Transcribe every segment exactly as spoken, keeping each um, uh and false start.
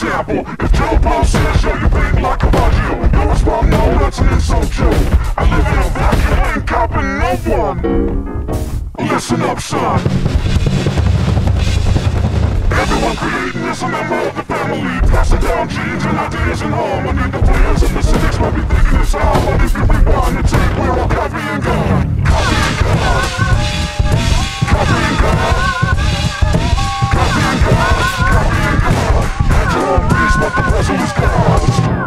example. If Joe Blow says yo, you big like a Baggio, you respond, no, that's an insult, Joe. I live in a vacuum, ain't copping no one. Listen up, son. Everyone creating is a member of the family. Passing down genes and ideas in harmony. The players and the cynics might be thinking it's hard, but if you rewind the tape, we're all copying God. Copying God. Copying God. Copying God. Copying God. At your own risk, but the puzzle is God's.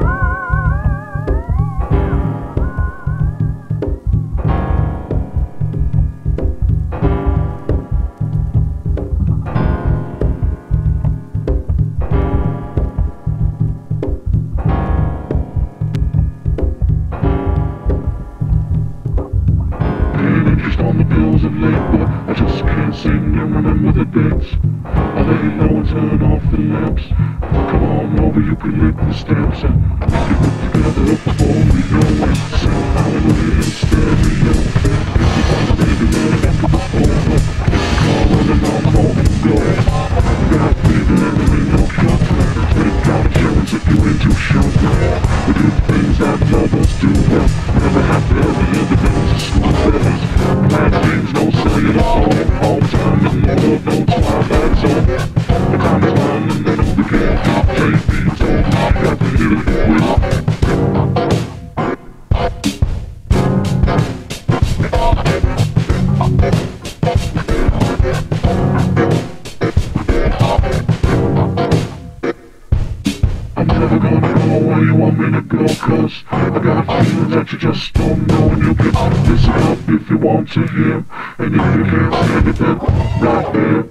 On the bills of labor, I just can't sing and remember the dates. I lay low and turn off the lamps. Come on over, you can lick the stamps. And you put together before we know it. Sing hallelujah in stereo. If you find a baby, let it up over. Call on and on, home and go. God, baby, let me ring your counter. Take out insurance if you're into shelter. We do things that lovers do well. Never have to ever hear the bells of school bells. Bad things, no cellular phone, home time, and no love, no twilight zone. The time is running, and we can't stop J P zone. Got to hear it with. I'm never gonna go where you want me to go, cause I got feelings that you just don't know. And you can listen up if you want to hear, and if you can't stand it, then right there.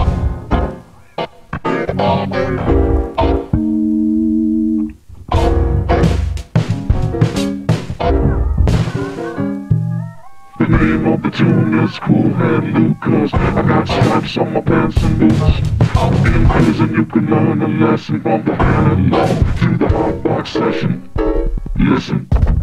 The name of the tune is Cool Hand Luke, cause I got stripes on my pants and boots. In prison you can learn a lesson from the analog to the hard box session. Listen.